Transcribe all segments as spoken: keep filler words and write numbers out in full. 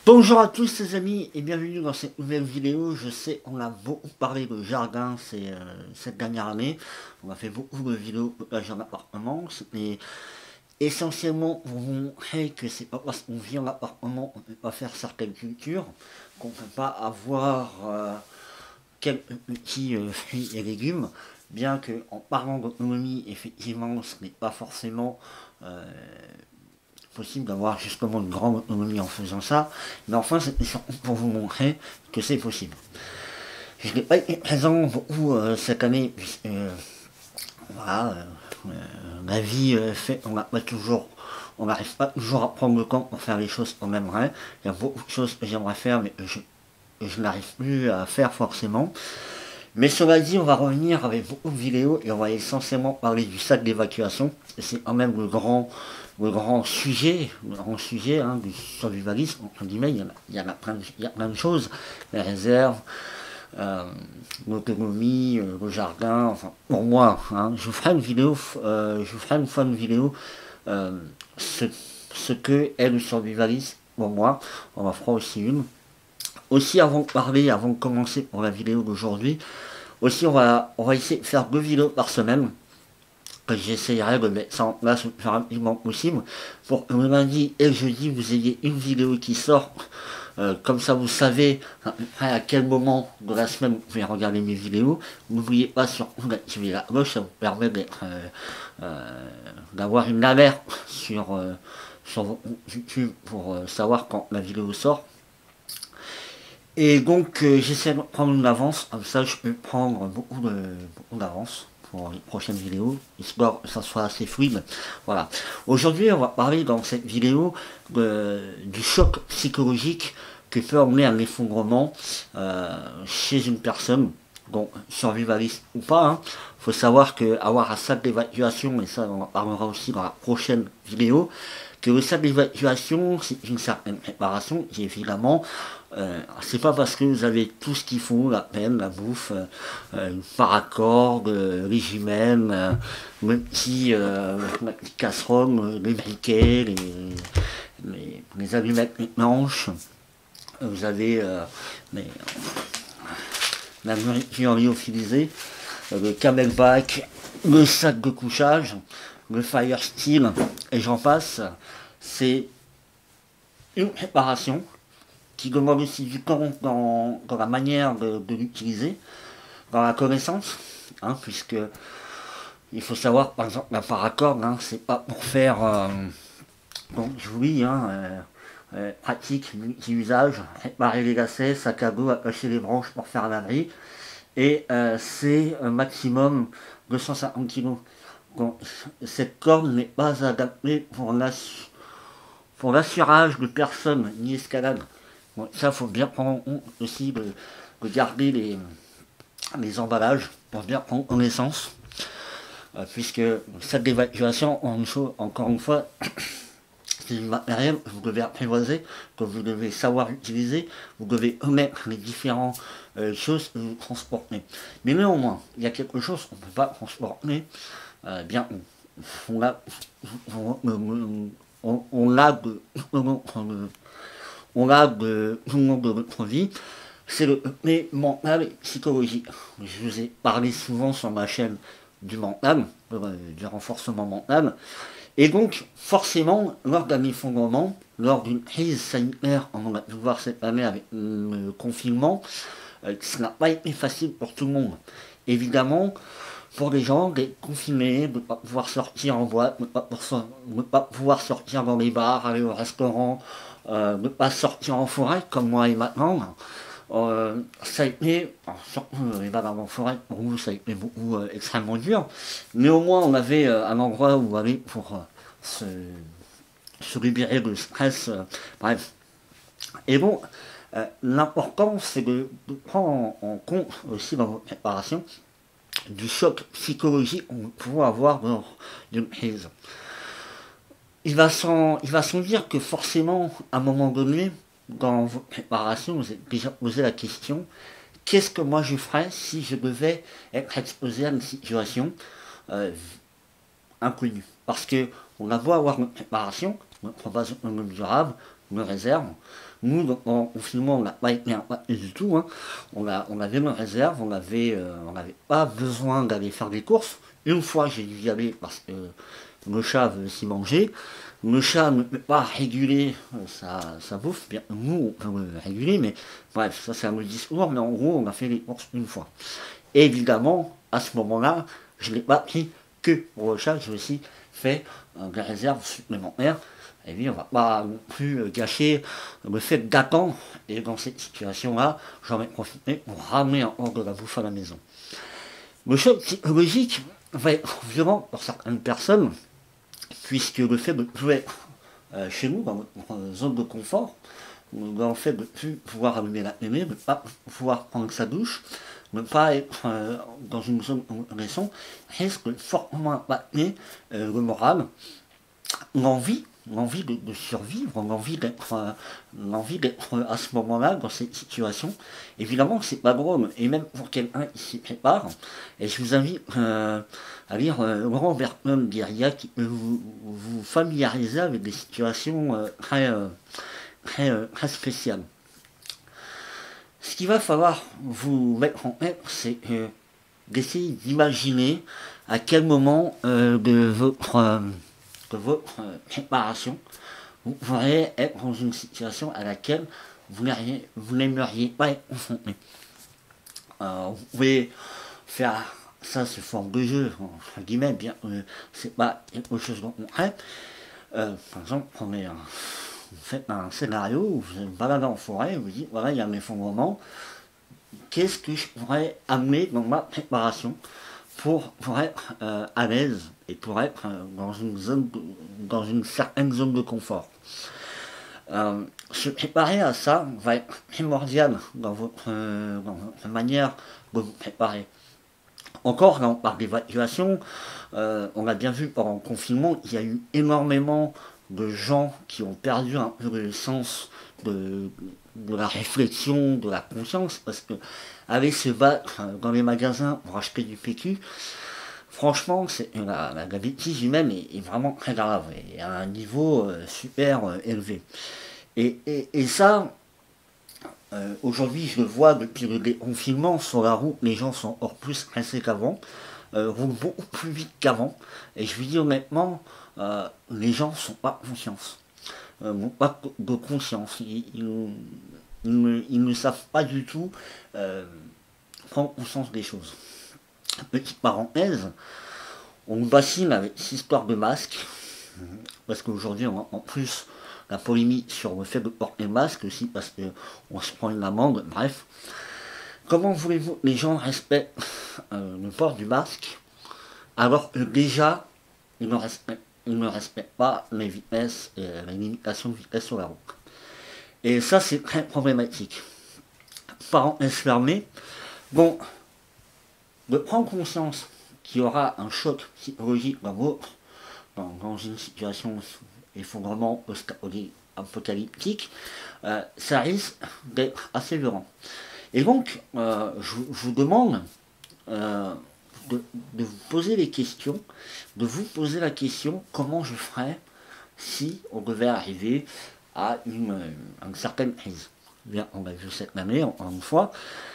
Bonjour à tous les amis et bienvenue dans cette nouvelle vidéo. Je sais, on a beaucoup parlé de jardin ces, euh, cette dernière année. On a fait beaucoup de vidéos de jardin d'appartement. Mais essentiellement pour vous montrer que c'est pas parce qu'on vit en appartement qu'on ne peut pas faire certaines cultures, qu'on ne peut pas avoir euh, quelques petits euh, fruits et légumes. Bien que en parlant d'autonomie, effectivement, ce n'est pas forcément euh, possible d'avoir justement une grande autonomie en faisant ça, mais enfin c'est surtout pour vous montrer que c'est possible. Je n'ai pas été présent beaucoup euh, cette année, puisque euh, voilà, euh, euh, la vie euh, fait on n'a pas toujours, on n'arrive pas toujours à prendre le temps pour faire les choses qu'on aimerait. Il y a beaucoup de choses que j'aimerais faire, mais je, je n'arrive plus à faire forcément. Mais cela dit, on va revenir avec beaucoup de vidéos et on va essentiellement parler du sac d'évacuation. C'est quand même le grand, le grand sujet, le grand sujet hein, du survivalisme, entre guillemets. Il y, en a, il, y en a plein de, il y a plein de choses, les réserves, euh, l'autonomie, euh, le jardin. Enfin, pour moi, hein, je vous ferai une vidéo, euh, je vous ferai une fois une vidéo, euh, ce, ce que est le survivalisme pour moi. On en fera aussi une. Aussi, avant de parler, avant de commencer pour la vidéo d'aujourd'hui, aussi on va, on va essayer de faire deux vidéos par semaine, que j'essayerai de mettre ça en place le plus rapidement possible, pour que le lundi et le jeudi vous ayez une vidéo qui sort, euh, comme ça vous savez à, à quel moment de la semaine vous pouvez regarder mes vidéos. N'oubliez pas surtout d'activer la cloche, ça vous permet d'être, euh, euh, d'avoir une alerte sur, euh, sur votre YouTube pour euh, savoir quand la vidéo sort. Et donc euh, j'essaie de prendre une avance, comme ça je peux prendre beaucoup de beaucoup d'avance pour les prochaines vidéos, histoire que ça soit assez fluide. Voilà. Aujourd'hui on va parler dans cette vidéo de, du choc psychologique que peut emmener un effondrement euh, chez une personne, donc survivaliste ou pas. Hein. Faut savoir que avoir un sac d'évacuation, et ça on en parlera aussi dans la prochaine vidéo, que le sac d'évacuation c'est une certaine préparation, et évidemment Euh, c'est pas parce que vous avez tout ce qu'il faut, la peine, la bouffe, euh, euh, le paracorde, euh, l'hygiène, euh, le petit, euh, la petite casserole, euh, les briquets, les, les, les allumettes blanches, vous avez euh, les, la nourriture lyophilisée, euh, le camelback, le sac de couchage, le fire steel, et j'en passe. C'est une préparation qui demande aussi du temps dans, dans la manière de, de l'utiliser, dans la connaissance, hein, puisque il faut savoir, par exemple, la paracorde, hein, c'est pas pour faire, euh, donc je vous dis, hein, euh, euh, pratique, multi-usage, réparer les lacets, sac à dos, attacher les branches pour faire l'abri, et euh, c'est un maximum deux cent cinquante kilos. Donc cette corde n'est pas adaptée pour l'assurage pour l'assurage de personnes ni escalade. Bon, ça, il faut bien prendre en compte aussi de, de garder les, les emballages pour bien prendre connaissance. Euh, puisque cette évacuation, encore une fois, c'est du matériel que vous devez apprivoiser, que vous devez savoir utiliser, vous devez omettre les différentes euh, choses que vous transportez. Mais néanmoins, il y a quelque chose qu'on ne peut pas transporter. Euh, bien, on l'a on, on, on, on l'a de, on l'a de tout le monde de notre vie, c'est le côté mental et psychologique. Je vous ai parlé souvent sur ma chaîne du mental, euh, du renforcement mental. Et donc, forcément, lors d'un effondrement, lors d'une crise sanitaire, on a pu voir cette année avec le confinement, euh, ça n'a pas été facile pour tout le monde. Évidemment, pour les gens d'être confinés, de ne pas pouvoir sortir en boîte, de ne pas, pas pouvoir sortir dans les bars, aller au restaurant, euh, de ne pas sortir en forêt, comme moi et maintenant, euh, ça a été, surtout les balades en forêt, pour nous ça a été beaucoup euh, extrêmement dur, mais au moins on avait euh, un endroit où aller pour euh, se, se libérer de stress, euh, bref. Et bon, euh, l'important c'est de, de prendre en, en compte aussi dans votre préparation du choc psychologique qu'on peut avoir lors d'une crise. Il va sans, il va sans dire que forcément, à un moment donné, dans votre préparation, vous avez déjà posé la question, qu'est-ce que moi je ferais si je devais être exposé à une situation euh, inconnue? Parce que on a beau avoir notre préparation, notre base autonome durable, nos réserves, Nous, donc, en confinement, on n'a pas été impacté du tout. Hein. On, a, on avait nos réserves, on n'avait euh, on n'avait pas besoin d'aller faire des courses. Une fois, j'ai dû y aller parce que le chat veut s'y manger. Le chat ne peut pas réguler euh, sa, sa bouffe. Bien, nous, on peut le réguler, mais bref, ça c'est un autre discours. Mais en gros, on a fait les courses une fois. Et évidemment, à ce moment-là, je ne l'ai pas pris que pour le chat, j'ai aussi fait euh, des réserves supplémentaires. Et puis, on ne va pas non plus gâcher le fait d'attendre. Et dans cette situation-là, j'en ai profité pour ramener encore de la bouffe à la maison. Le choc psychologique va être violent pour certaines personnes, puisque le fait de ne plus être euh, chez nous, dans notre zone de confort, dans le fait de ne plus pouvoir allumer la télé, de ne pas pouvoir prendre sa douche, ne pas être euh, dans une zone de son, risque de fortement impacter euh, le moral, l'envie, l'envie de, de survivre, l'envie d'être, euh, l'envie d'être à ce moment-là dans cette situation. Évidemment, c'est pas drôle, et même pour quelqu'un qui s'y prépare. Et je vous invite euh, à lire euh, Laurent Bergman Guérilla qui peut vous, vous familiariser avec des situations euh, très, euh, très, euh, très spéciales. Ce qu'il va falloir vous mettre en tête, c'est euh, d'essayer d'imaginer à quel moment euh, de votre, euh, de votre euh, préparation vous pourrez être dans une situation à laquelle vous n'aimeriez pas être confronté. Euh, vous pouvez faire ça sous forme de jeu, entre guillemets, bien euh, c'est pas quelque chose de concret. Euh, par exemple, prenez un. Vous faites un scénario où vous êtes baladé en forêt, vous dites, voilà, il y a un effondrement, qu'est-ce que je pourrais amener dans ma préparation pour, pour être euh, à l'aise et pour être euh, dans, une zone de, dans une certaine zone de confort. Euh, se préparer à ça va être primordial dans votre, euh, dans votre manière de vous préparer. Encore, là, on parle d'évacuation, euh, on a bien vu pendant le confinement, il y a eu énormément de gens qui ont perdu un peu le sens de, de la réflexion, de la conscience, parce que aller se battre dans les magasins pour acheter du P Q, franchement, c'est, la, la, la bêtise humaine est, est vraiment très grave, et à un niveau euh, super euh, élevé. Et, et, et ça, euh, aujourd'hui, je le vois depuis le déconfinement, sur la route, les gens sont hors plus stressés qu'avant, euh, roulent beaucoup plus vite qu'avant, et je vous dis honnêtement, Euh, les gens sont pas conscience, euh, n'ont pas de conscience, ils, ils, ils, ne, ils ne savent pas du tout euh, prendre conscience des choses. Petite parenthèse, on nous bassine avec cette histoire de masque, parce qu'aujourd'hui on a en plus la polémique sur le fait de porter le masque aussi, parce qu'on se prend une amende, bref. Comment voulez-vous que les gens respectent euh, le port du masque, alors que déjà ils ne respectent ils ne respectent pas les vitesses, et la limitation de vitesse sur la route. Et ça, c'est très problématique. Parenthèse fermée, bon, de prendre conscience qu'il y aura un choc psychologique dans votre, dans, dans une situation d'effondrement apocalyptique, euh, ça risque d'être assez violent. Et donc, euh, je, je vous demande euh, De, de vous poser les questions, de vous poser la question comment je ferais si on devait arriver à une, à une certaine crise. Bien, on a vu cette année, encore une fois.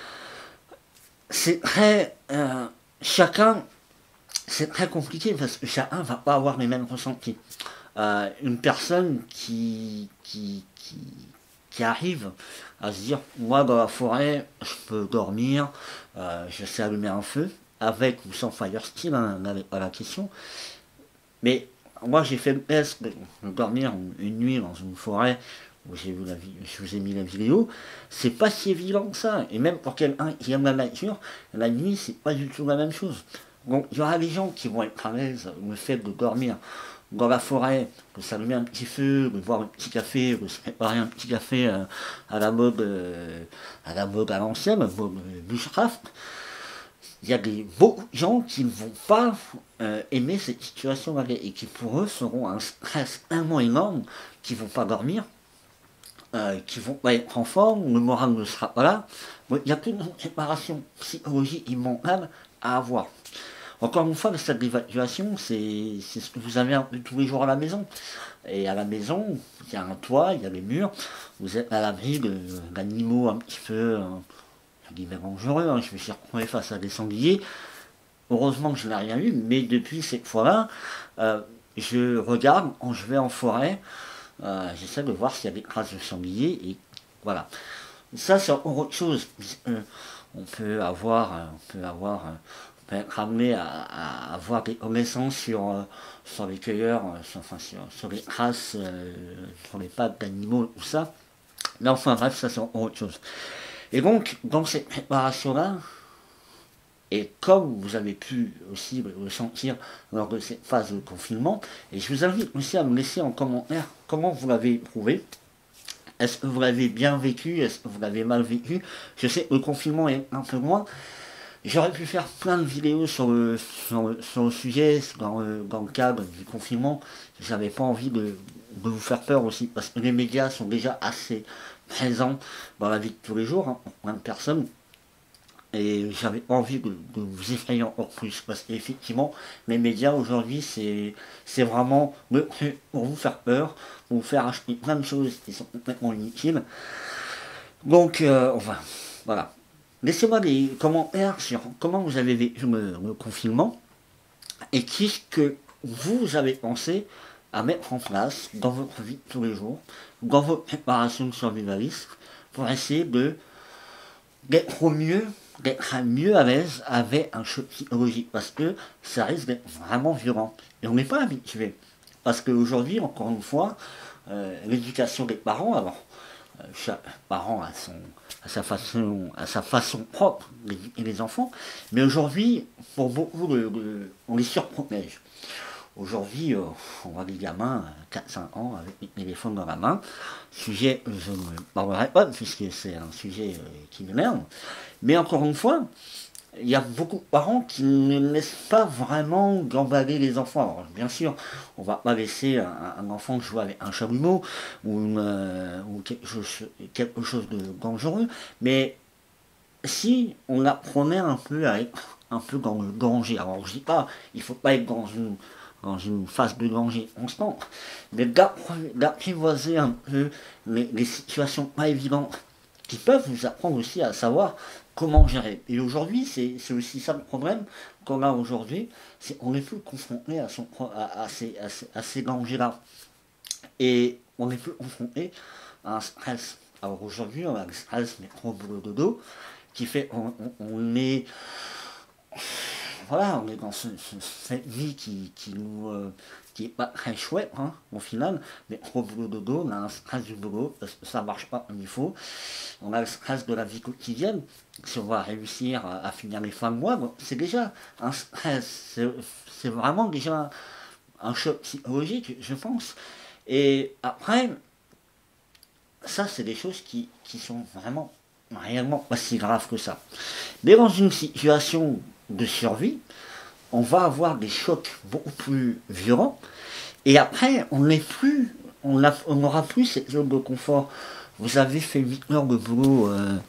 C'est très... Euh, chacun, c'est très compliqué parce que chacun ne va pas avoir les mêmes ressentis. Euh, une personne qui, qui, qui, qui arrive à se dire, moi dans la forêt, je peux dormir, euh, je sais allumer un feu, avec ou sans fire steel, hein, n'avait pas la question. Mais moi j'ai fait le test de, de dormir une nuit dans une forêt où j'ai vu la je vous ai mis la vidéo, c'est pas si évident que ça. Et même pour quelqu'un qui aime la nature, la nuit c'est pas du tout la même chose. Donc il y aura des gens qui vont être à l'aise le fait de dormir dans la forêt, de s'allumer un petit feu, de boire un petit café, de se préparer un petit café euh, à la mode euh, à la mode à l'ancienne, à la mode euh, bushcraft. Il y a des, beaucoup de gens qui ne vont pas euh, aimer cette situation-là et qui pour eux seront un stress tellement énorme qu'ils ne vont pas dormir, euh, qui vont pas être en forme, le moral ne sera pas là. Bon, il y a toute une préparation psychologique et mentale à avoir. Encore une fois, le stade d'évacuation, c'est ce que vous avez un peu tous les jours à la maison. Et à la maison, il y a un toit, il y a des murs, vous êtes à l'abri d'animaux un petit peu, euh, je dis dangereux, hein. Je me suis retrouvé face à des sangliers. Heureusement que je n'ai rien eu, mais depuis cette fois-là, euh, je regarde, quand je vais en forêt, euh, j'essaie de voir s'il y a des traces de sangliers, et voilà. Ça, c'est encore autre chose. Euh, on peut avoir, euh, on peut avoir, euh, on peut être amené à, à avoir des connaissances sur, euh, sur les cueilleurs, euh, sur, enfin, sur, sur les traces, euh, sur les pattes d'animaux, tout ça. Mais enfin, bref, ça, c'est encore autre chose. Et donc, dans cette préparation-là, et comme vous avez pu aussi le sentir lors de cette phase de confinement, et je vous invite aussi à me laisser en commentaire comment vous l'avez éprouvé. Est-ce que vous l'avez bien vécu? Est-ce que vous l'avez mal vécu? Je sais que le confinement est un peu loin. J'aurais pu faire plein de vidéos sur le, sur le, sur le sujet, dans le, dans le cadre du confinement. J'avais pas envie de, de vous faire peur aussi, parce que les médias sont déjà assez présents dans la vie de tous les jours, hein, pour plein de personnes. Et j'avais envie de, de vous effrayer encore plus, parce qu'effectivement, les médias aujourd'hui, c'est c'est vraiment le truc pour vous faire peur, pour vous faire acheter plein de choses qui sont complètement inutiles. Donc, euh, enfin, voilà. Laissez-moi des commentaires sur comment vous avez vécu le, le confinement, et qu'est-ce que vous avez pensé à mettre en place dans votre vie de tous les jours, dans votre préparation de survivaliste, pour essayer de d'être au mieux, d'être mieux à l'aise avec un choc psychologique, parce que ça risque d'être vraiment violent. Et on n'est pas habitué. Parce qu'aujourd'hui, encore une fois, euh, l'éducation des parents, alors, euh, chaque parent a, son, a, sa façon, a sa façon propre d'éduquer les enfants, mais aujourd'hui, pour beaucoup, le, le, on les surprotège. Aujourd'hui, euh, on voit des gamins, quatre cinq ans, avec les téléphones dans la main. Sujet, je ne parlerai pas, puisque c'est un sujet euh, qui m'énerve. Mais encore une fois, il y a beaucoup de parents qui ne laissent pas vraiment gambader les enfants. Alors, bien sûr, on ne va pas laisser un, un enfant jouer avec un chalumeau ou, une, euh, ou quelque, chose, quelque chose de dangereux, mais si on apprenait un peu à être un peu dans le danger, alors je dis pas, il ne faut pas être dans une dans une phase de danger constante, mais d'apprivoiser un peu les, les situations pas évidentes qui peuvent vous apprendre aussi à savoir comment gérer. Et aujourd'hui, c'est aussi ça le problème qu'on a aujourd'hui, c'est qu'on est plus confronté à, son, à, à ces, à ces, à ces dangers-là. Et on est plus confronté à un stress. Alors aujourd'hui, on a le stress métro boulot dodo, qui fait qu'on on est... Voilà, on est dans ce, ce, cette vie qui, qui nous euh, qui est pas très chouette, hein, au final, mais au boulot dodo, on a un stress du boulot, parce que ça marche pas comme il faut. On a le stress de la vie quotidienne, si on va réussir à, à finir les fins de mois, bon, c'est déjà un stress, c'est vraiment déjà un choc psychologique, je pense. Et après, ça, c'est des choses qui, qui sont vraiment réellement pas si graves que ça. Mais dans une situation de survie, on va avoir des chocs beaucoup plus violents, et après, on n'est plus, on n'aura plus cette zone de confort. Vous avez fait huit heures de boulot, euh,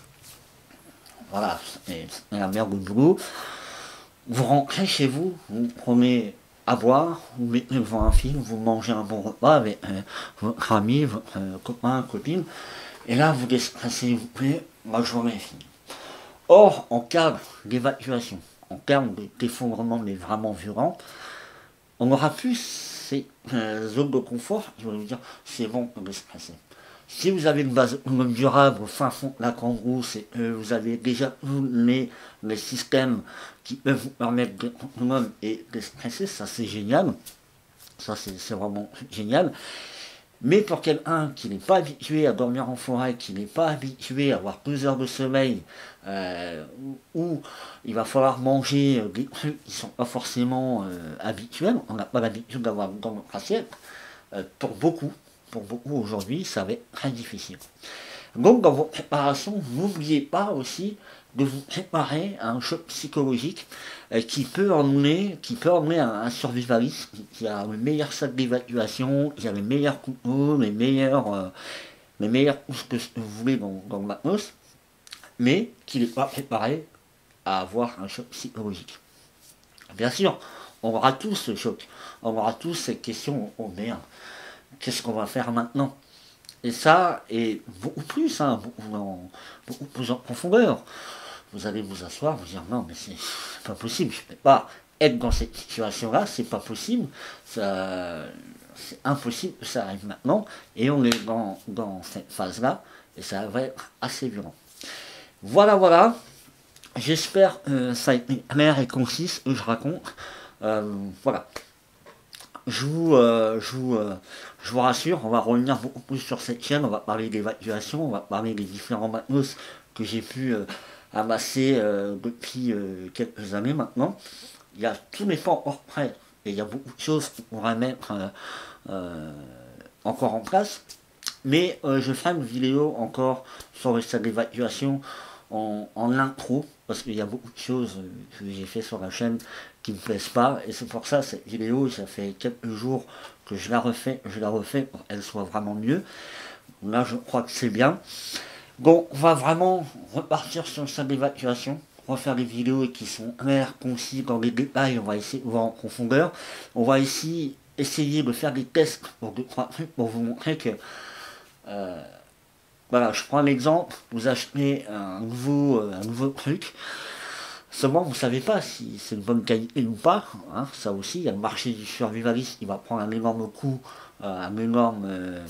voilà, c'est la merde de boulot, vous rentrez chez vous, vous prenez à boire, vous mettez devant un film, vous mangez un bon repas avec euh, votre ami, votre euh, copain, copine, et là vous déstressez, s'il vous plaît, la journée est finie. Or, en cas d'évacuation, en termes d'effondrement mais vraiment violent, on n'aura plus ces euh, zones de confort qui vont nous dire c'est bon, on est stressé. Si vous avez une base autonome durable au fin fond de la cambrousse et que vous avez déjà tous les, les systèmes qui peuvent vous permettre d'être autonome et de stresser, ça c'est génial. Ça c'est vraiment génial. Mais pour quelqu'un qui n'est pas habitué à dormir en forêt, qui n'est pas habitué à avoir deux heures de sommeil, euh, où il va falloir manger des trucs qui ne sont pas forcément euh, habituels, on n'a pas l'habitude d'avoir dans notre assiette, euh, pour beaucoup, pour beaucoup aujourd'hui, ça va être très difficile. Donc dans votre préparation, n'oubliez pas aussi de vous préparer à un choc psychologique euh, qui peut emmener, qui peut emmener un, un survivaliste qui, qui a le meilleur sac d'évacuation, qui a les meilleurs couteaux, les meilleurs, euh, les meilleurs tout ce que vous voulez dans, dans le matos, mais qui n'est pas préparé à avoir un choc psychologique. Bien sûr, on aura tous ce choc, on aura tous cette question, oh merde, qu'est-ce qu'on va faire maintenant? Et ça, et beaucoup plus, hein, beaucoup, en, beaucoup plus en profondeur. Vous allez vous asseoir, vous dire non, mais c'est pas possible, je ne peux pas être dans cette situation-là, c'est pas possible, ça, c'est impossible que ça arrive maintenant, et on est dans, dans cette phase-là, et ça va être assez violent. Voilà, voilà, j'espère que ça a été clair et concis ce que je raconte. Euh, voilà. Je vous, euh, je, vous, euh, je vous rassure, on va revenir beaucoup plus sur cette chaîne, on va parler d'évacuation, on va parler des différents matos que j'ai pu euh, amasser euh, depuis euh, quelques années maintenant. Il y a tous les pas encore prêts et il y a beaucoup de choses qu'on pourrait mettre euh, euh, encore en place. Mais euh, je ferai une vidéo encore sur le stade d'évacuation en, en intro, parce qu'il y a beaucoup de choses que j'ai fait sur la chaîne qui ne me plaisent pas, et c'est pour ça cette vidéo, ça fait quelques jours que je la refais, je la refais pour qu'elle soit vraiment mieux. Là je crois que c'est bien. Bon, on va vraiment repartir sur le stade d'évacuation, refaire des vidéos qui sont claires, concis, dans les détails, on va essayer de voir en profondeur. On va ici essayer de faire des tests pour deux, trois trucs pour vous montrer que euh, voilà, je prends l'exemple, vous achetez un nouveau, un nouveau truc, seulement vous ne savez pas si c'est de bonne qualité ou pas, hein, ça aussi, il y a le marché du survivaliste qui va prendre un énorme coup, euh, un énorme... Euh,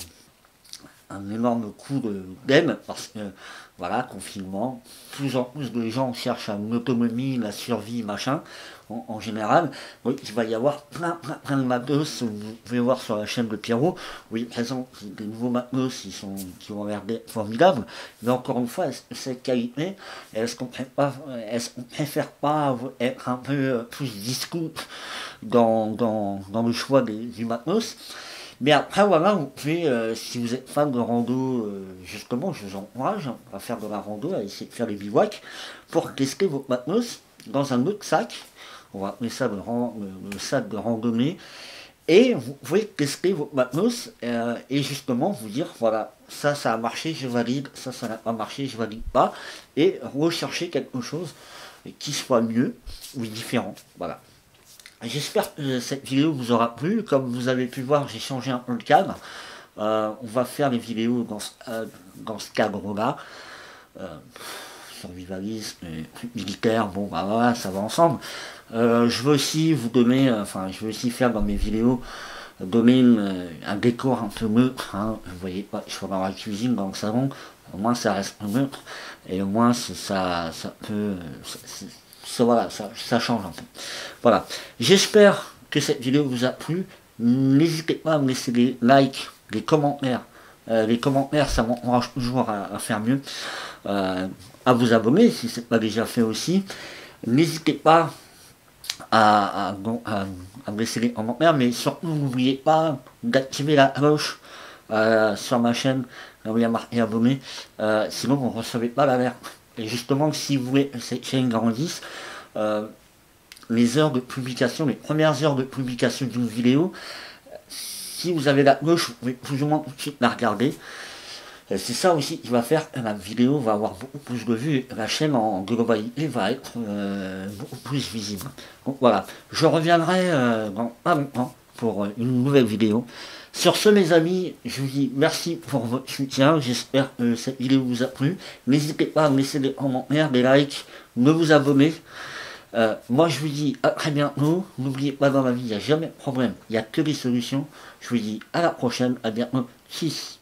un énorme coup d'aide, parce que, voilà, confinement, plus en plus de gens cherchent l'autonomie, la survie, machin, en, en général. Oui, il va y avoir plein, plein, plein de matos, vous pouvez voir sur la chaîne de Pierrot, oui, par exemple, des nouveaux matos, ils sont, qui ont l'air formidables, mais encore une fois, est-ce que cette qualité, est-ce qu'on est qu'on préfère pas être un peu plus discours dans, dans, dans le choix des, du matos? Mais après, voilà, vous pouvez, euh, si vous êtes fan de rando, euh, justement, je vous encourage à faire de la rando, à essayer de faire les bivouacs, pour tester votre matos dans un autre sac. On va appeler ça le, le, le sac de randonnée. Et vous pouvez tester votre matos euh, et justement vous dire, voilà, ça, ça a marché, je valide, ça, ça n'a pas marché, je valide pas. Et rechercher quelque chose qui soit mieux ou différent. Voilà. J'espère que cette vidéo vous aura plu. Comme vous avez pu voir, j'ai changé un peu le cadre. Euh, on va faire les vidéos dans ce, euh, dans ce cadre-là. Euh, survivalisme, militaire, bon bah voilà, ça va ensemble. Euh, je veux aussi vous donner, euh, enfin je veux aussi faire dans mes vidéos, donner une, un décor un peu neutre. Hein. Vous voyez pas, je suis dans la cuisine, dans le salon, au moins ça reste neutre. Et au moins ça, ça peut... Ça, Ça, voilà, ça, ça change un peu. Voilà. J'espère que cette vidéo vous a plu. N'hésitez pas à me laisser des likes, des commentaires. Euh, les commentaires, ça m'encourage toujours à, à faire mieux. Euh, à vous abonner si ce n'est pas déjà fait aussi. N'hésitez pas à, à, à, à me laisser des commentaires, mais surtout n'oubliez pas d'activer la cloche euh, sur ma chaîne. Là où il y a marqué abonné. Euh, sinon, vous ne recevez pas l'alerte. Et justement, si vous voulez que cette chaîne grandisse, euh, les heures de publication, les premières heures de publication d'une vidéo, si vous avez la cloche, vous pouvez plus ou moins tout de suite la regarder. C'est ça aussi qui va faire que la vidéo va avoir beaucoup plus de vues et la chaîne en globalité va être euh, beaucoup plus visible. Donc voilà, je reviendrai euh, dans pas longtemps pour une nouvelle vidéo. Sur ce, mes amis, je vous dis merci pour votre soutien. J'espère que cette vidéo vous a plu. N'hésitez pas à me laisser des commentaires, des likes, de vous abonner. Euh, moi, je vous dis à très bientôt. N'oubliez pas, dans la vie, il n'y a jamais de problème. Il n'y a que des solutions. Je vous dis à la prochaine. À bientôt. Tchuss.